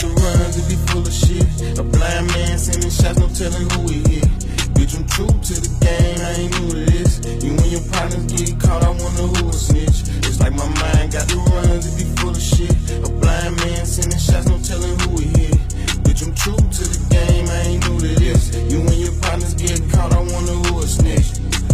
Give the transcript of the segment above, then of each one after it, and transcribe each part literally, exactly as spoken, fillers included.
the runs, it be full of shit. A blind man sending shots, no telling who he hit. Bitch, I'm true to the game, I ain't new to this. You and your partners get caught, I wonder who will snitch. It's like my mind got the runs, it be full of shit. A blind man sending shots, no telling who he hit. Bitch, I'm true to the game, I ain't new to this. You and your partners get caught, I wonder who will snitch.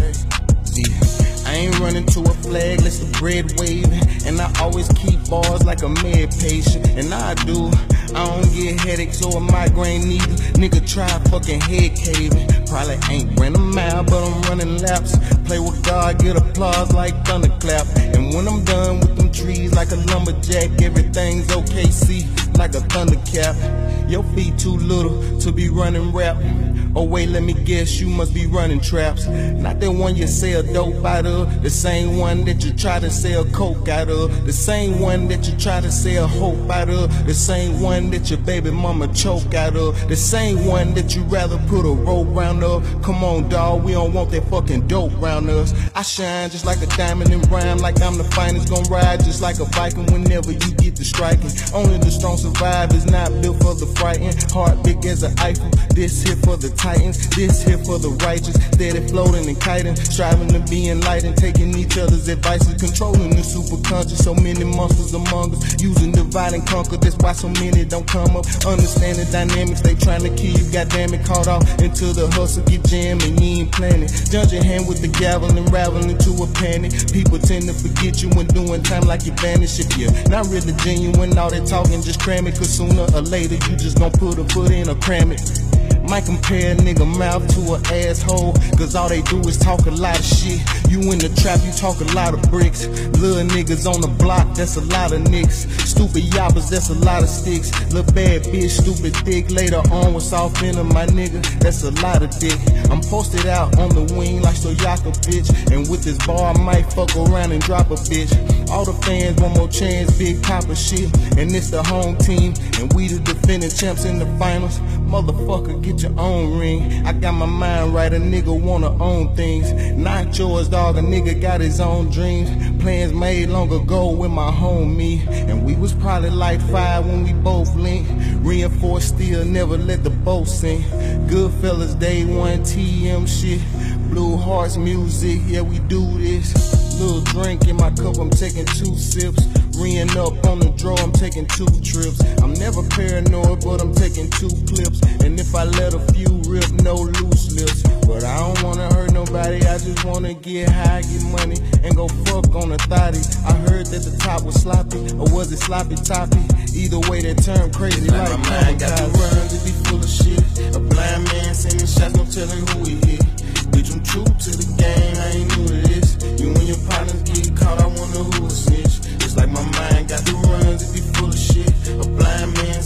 I ain't running to a flag, let's the bread waving. And I always keep bars like a med patient. And I do, I don't get headaches or a migraine neither. Nigga try fucking head caving. Probably ain't ran a mile, but I'm running laps. Play with God, get applause like thunderclap. And when I'm done with them trees like a lumberjack, everything's O K C like a thundercap. Your feet too little to be running rap. Oh wait, let me guess, you must be running traps. Not the one you sell dope out of, the same one that you try to sell coke out of, the same one that you try to sell hope out of, the same one that your baby mama choke out of, the same one that you rather put a rope round up. Come on dawg, we don't want that fucking dope round us. I shine just like a diamond and rhyme like I'm the finest, gon' ride just like a Viking whenever you get to striking. Only the strong survive, is not built for the frightened. Heart big as an Eiffel, this here for the Titans, this here for the righteous, steady floating and kiting, striving to be enlightened, taking each other's advices, controlling the super conscious. So many monsters among us, using divide and conquer. That's why so many don't come up. Understand the dynamics, they trying to kill you. Goddamn it, caught off into the hustle, get jammed and you ain't planning. Judge your hand with the gavel and ravel into a panic. People tend to forget you when doing time like you vanish. If you're not really genuine, all that talking just cram it, cause sooner or later you just gon' put a foot in or cram it. Might compare a nigga mouth to an asshole, cause all they do is talk a lot of shit. You in the trap, you talk a lot of bricks. Little niggas on the block, that's a lot of nicks. Stupid yappers, that's a lot of sticks. Little bad bitch, stupid thick. Later on, what's off in my nigga, that's a lot of dick. I'm posted out on the wing like Soyaka, bitch. And with this bar, I might fuck around and drop a bitch. All the fans, one more chance, big papa shit. And it's the home team, and we the defending champs in the finals. Motherfucker, get your own ring. I got my mind right, a nigga wanna own things. Not yours, dog, a nigga got his own dreams. Plans made long ago with my homie. And we was probably like five when we both linked. Reinforced still, never let the boat sink. Goodfellas, day one, T M shit. Blue Hearts music, yeah, we do this. Little drink in my cup, I'm taking two sips. Reeing up on the draw, I'm taking two trips. I'm never paranoid, but I'm taking two clips. And if I let a few rip, no loose lips. But I don't wanna hurt nobody, I just wanna get high, get money, and go fuck on the thotty. I heard that the top was sloppy, or was it sloppy toppy? Either way, that term crazy like my mind got the runs, it be full of shit. A blind man sending shots, no telling who he hit. Bitch, I'm true to the game, I ain't new to this. You and your partners get caught, I wonder who will snitch. It's like my mind got the runs, it be full of shit. A blind man